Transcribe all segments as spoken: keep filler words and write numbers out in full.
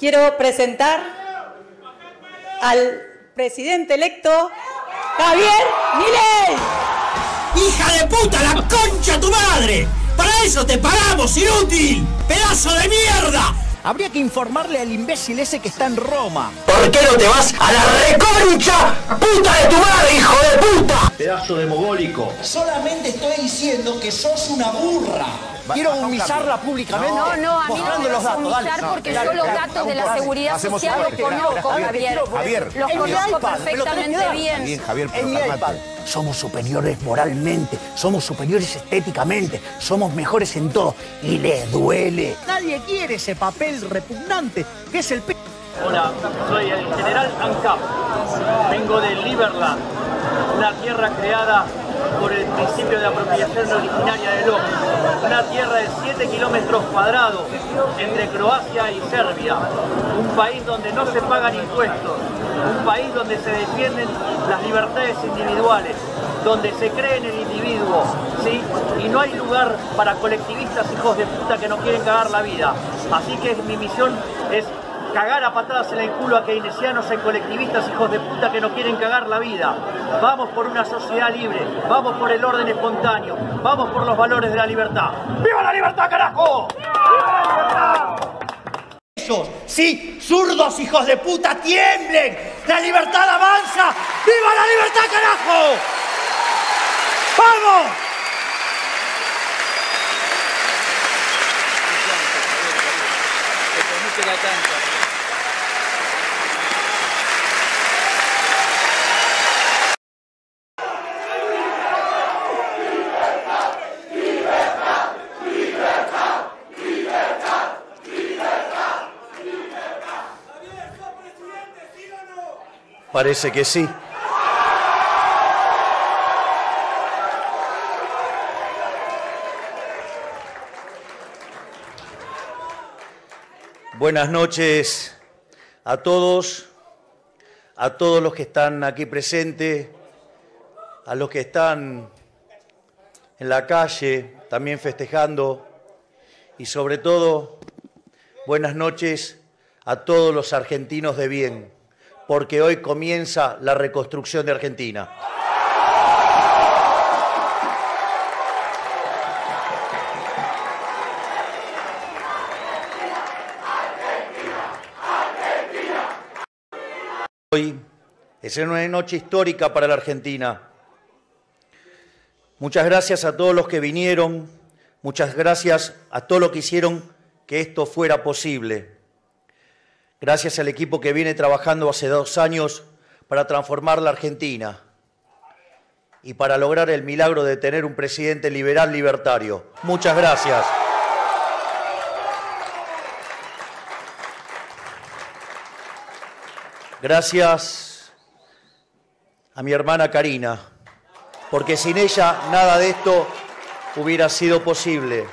quiero presentar al presidente electo, Javier Milei. ¡Hija de puta, la concha tu madre! ¡Para eso te pagamos, inútil! ¡Pedazo de mierda! Habría que informarle al imbécil ese que está en Roma. ¿Por qué no te vas a la reconcha puta de tu madre, hijo de puta? Pedazo de mogólico. Solamente estoy diciendo que sos una burra. Quiero humillarla públicamente. No, no, a mí no me los vas a datos, humillar dale. porque Dale, yo los dale, datos de dale, la seguridad hacemos social un los corte. conozco, Javier, Javier. Javier, Los en mi conozco iPad, me lo tenés que perfectamente dar. bien. Bien, Javier, pero En mi calmate. iPad. Somos superiores moralmente, somos superiores estéticamente, somos mejores en todo. Y les duele. Nadie quiere ese papel repugnante que es el p... Hola, soy el general ANCAP. Vengo de Liberland, una tierra creada por el principio de apropiación originaria del hombre. Una tierra de siete kilómetros cuadrados entre Croacia y Serbia. Un país donde no se pagan impuestos. Un país donde se defienden las libertades individuales. Donde se cree en el individuo, ¿sí? Y no hay lugar para colectivistas hijos de puta que no quieren cagar la vida. Así que mi misión es cagar a patadas en el culo a keynesianos y colectivistas hijos de puta que no quieren cagar la vida. Vamos por una sociedad libre, vamos por el orden espontáneo, vamos por los valores de la libertad. ¡Viva la libertad, carajo! ¡Viva la libertad! Esos, sí, zurdos hijos de puta, tiemblen. La libertad avanza. ¡Viva la libertad, carajo! ¡Vamos! Parece que sí. Buenas noches a todos, a todos los que están aquí presentes, a los que están en la calle también festejando y sobre todo buenas noches a todos los argentinos de bien, porque hoy comienza la reconstrucción de Argentina. Hoy es una noche histórica para la Argentina. Muchas gracias a todos los que vinieron, muchas gracias a todos los que hicieron que esto fuera posible. Gracias al equipo que viene trabajando hace dos años para transformar la Argentina y para lograr el milagro de tener un presidente liberal libertario. Muchas gracias. Gracias a mi hermana Karina, porque sin ella nada de esto hubiera sido posible.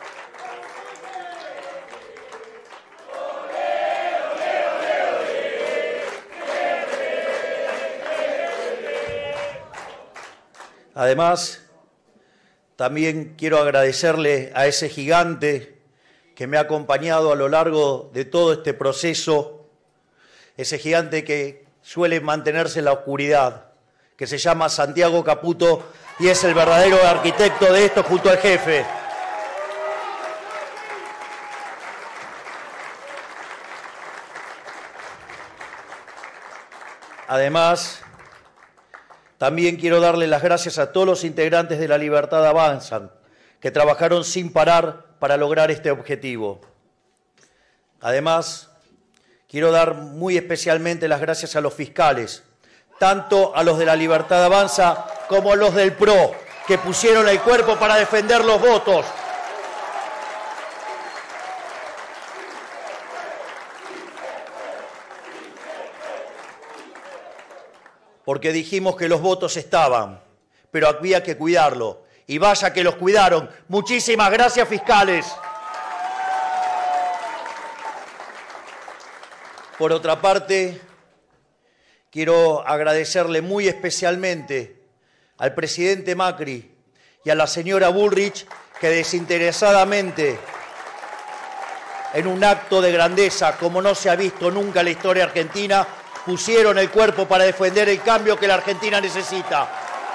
Además, también quiero agradecerle a ese gigante que me ha acompañado a lo largo de todo este proceso, ese gigante que suele mantenerse en la oscuridad, que se llama Santiago Caputo y es el verdadero arquitecto de esto junto al jefe. Además, también quiero darle las gracias a todos los integrantes de La Libertad Avanza, que trabajaron sin parar para lograr este objetivo. Además, quiero dar muy especialmente las gracias a los fiscales, tanto a los de La Libertad Avanza como a los del P R O, que pusieron el cuerpo para defender los votos. Porque dijimos que los votos estaban, pero había que cuidarlo. Y vaya que los cuidaron. Muchísimas gracias, fiscales. Por otra parte, quiero agradecerle muy especialmente al presidente Macri y a la señora Bullrich que desinteresadamente en un acto de grandeza como no se ha visto nunca en la historia argentina, pusieron el cuerpo para defender el cambio que la Argentina necesita.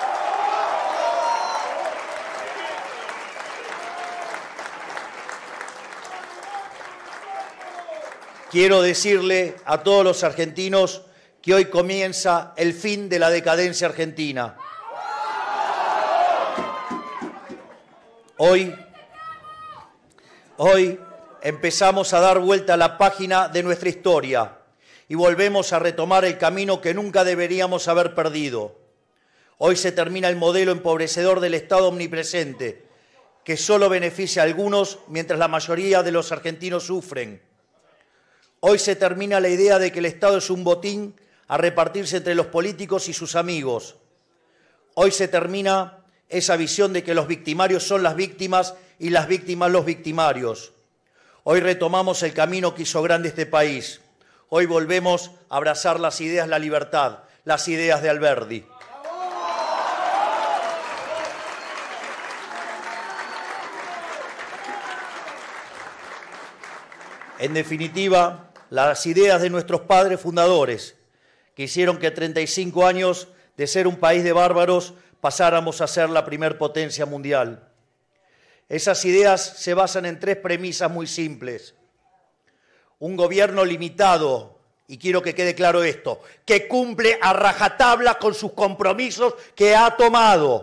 Quiero decirle a todos los argentinos que hoy comienza el fin de la decadencia argentina. Hoy, hoy empezamos a dar vuelta a la página de nuestra historia y volvemos a retomar el camino que nunca deberíamos haber perdido. Hoy se termina el modelo empobrecedor del Estado omnipresente, que solo beneficia a algunos mientras la mayoría de los argentinos sufren. Hoy se termina la idea de que el Estado es un botín a repartirse entre los políticos y sus amigos. Hoy se termina esa visión de que los victimarios son las víctimas y las víctimas los victimarios. Hoy retomamos el camino que hizo grande este país. Hoy volvemos a abrazar las ideas de la libertad, las ideas de Alberdi. En definitiva, las ideas de nuestros padres fundadores, que hicieron que treinta y cinco años de ser un país de bárbaros pasáramos a ser la primer potencia mundial. Esas ideas se basan en tres premisas muy simples. Un gobierno limitado, y quiero que quede claro esto, que cumple a rajatabla con sus compromisos que ha tomado.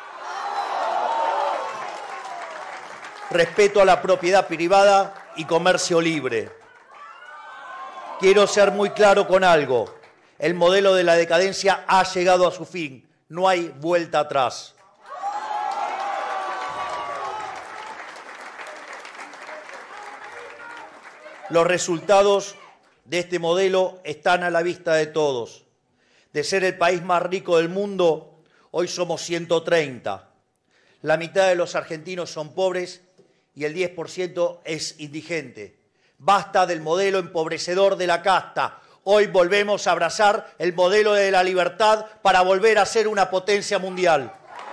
Respeto a la propiedad privada y comercio libre. Quiero ser muy claro con algo. El modelo de la decadencia ha llegado a su fin. No hay vuelta atrás. Los resultados de este modelo están a la vista de todos. De ser el país más rico del mundo, hoy somos ciento treinta. La mitad de los argentinos son pobres y el diez por ciento es indigente. Basta del modelo empobrecedor de la casta. Hoy volvemos a abrazar el modelo de la libertad para volver a ser una potencia mundial.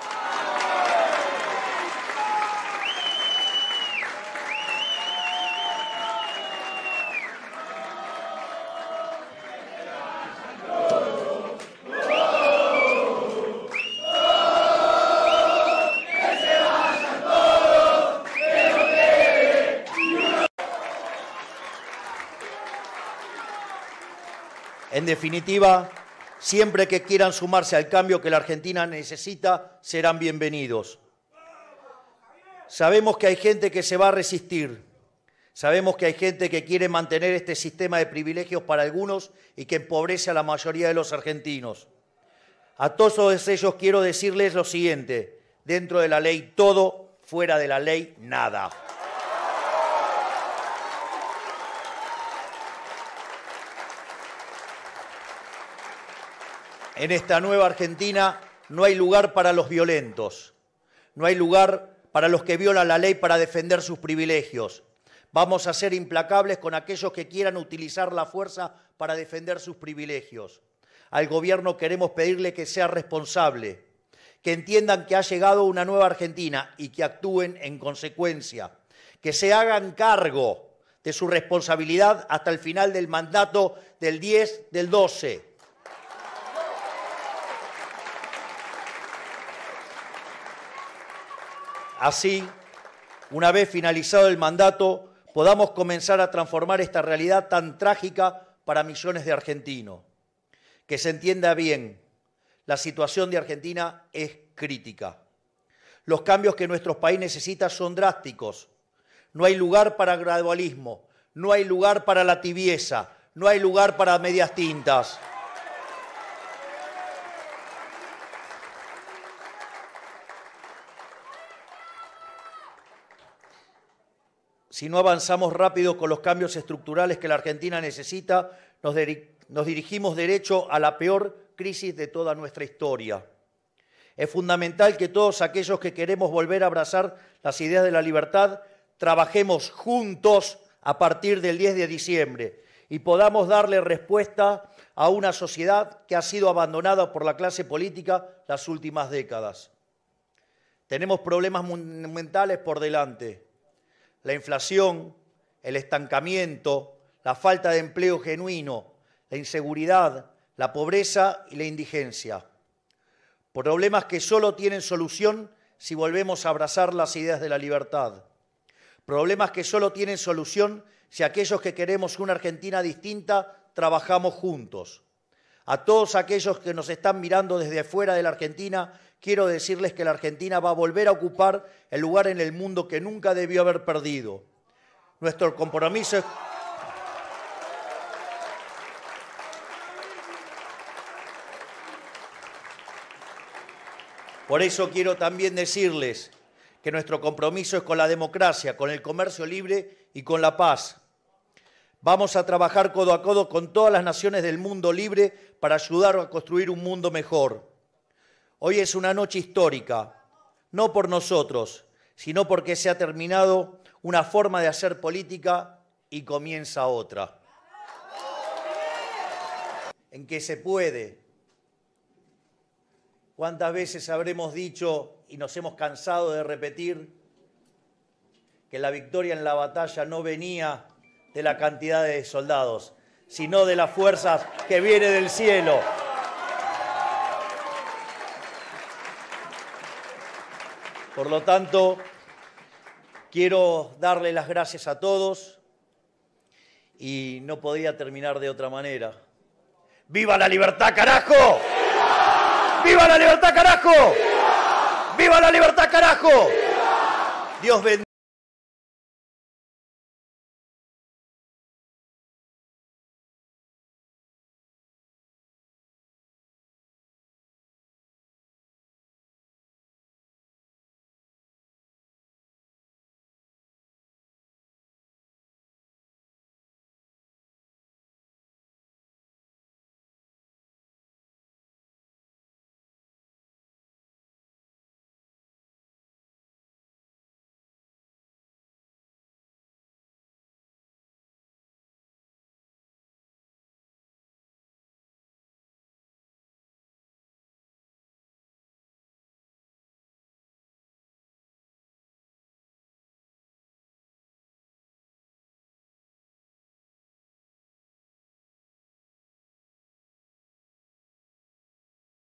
En definitiva, siempre que quieran sumarse al cambio que la Argentina necesita, serán bienvenidos. Sabemos que hay gente que se va a resistir. Sabemos que hay gente que quiere mantener este sistema de privilegios para algunos y que empobrece a la mayoría de los argentinos. A todos ellos quiero decirles lo siguiente: dentro de la ley todo, fuera de la ley nada. En esta nueva Argentina no hay lugar para los violentos, no hay lugar para los que violan la ley para defender sus privilegios. Vamos a ser implacables con aquellos que quieran utilizar la fuerza para defender sus privilegios. Al gobierno queremos pedirle que sea responsable, que entiendan que ha llegado una nueva Argentina y que actúen en consecuencia, que se hagan cargo de su responsabilidad hasta el final del mandato del diez del doce. Así, una vez finalizado el mandato, podamos comenzar a transformar esta realidad tan trágica para millones de argentinos. Que se entienda bien, la situación de Argentina es crítica. Los cambios que nuestro país necesita son drásticos. No hay lugar para gradualismo, no hay lugar para la tibieza, no hay lugar para medias tintas. Si no avanzamos rápido con los cambios estructurales que la Argentina necesita, nos, nos dirigimos derecho a la peor crisis de toda nuestra historia. Es fundamental que todos aquellos que queremos volver a abrazar las ideas de la libertad trabajemos juntos a partir del diez de diciembre y podamos darle respuesta a una sociedad que ha sido abandonada por la clase política las últimas décadas. Tenemos problemas monumentales por delante. La inflación, el estancamiento, la falta de empleo genuino, la inseguridad, la pobreza y la indigencia. Problemas que solo tienen solución si volvemos a abrazar las ideas de la libertad. Problemas que solo tienen solución si aquellos que queremos una Argentina distinta trabajamos juntos. A todos aquellos que nos están mirando desde fuera de la Argentina, quiero decirles que la Argentina va a volver a ocupar el lugar en el mundo que nunca debió haber perdido. Nuestro compromiso es... Por eso quiero también decirles que nuestro compromiso es con la democracia, con el comercio libre y con la paz. Vamos a trabajar codo a codo con todas las naciones del mundo libre para ayudar a construir un mundo mejor. Hoy es una noche histórica, no por nosotros, sino porque se ha terminado una forma de hacer política y comienza otra. En que se puede. ¿Cuántas veces habremos dicho y nos hemos cansado de repetir que la victoria en la batalla no venía de la cantidad de soldados, sino de las fuerzas que vienen del cielo? Por lo tanto, quiero darle las gracias a todos y no podía terminar de otra manera. ¡Viva la libertad, carajo! ¡Viva la libertad, carajo! ¡Viva la libertad, carajo! Dios bendiga.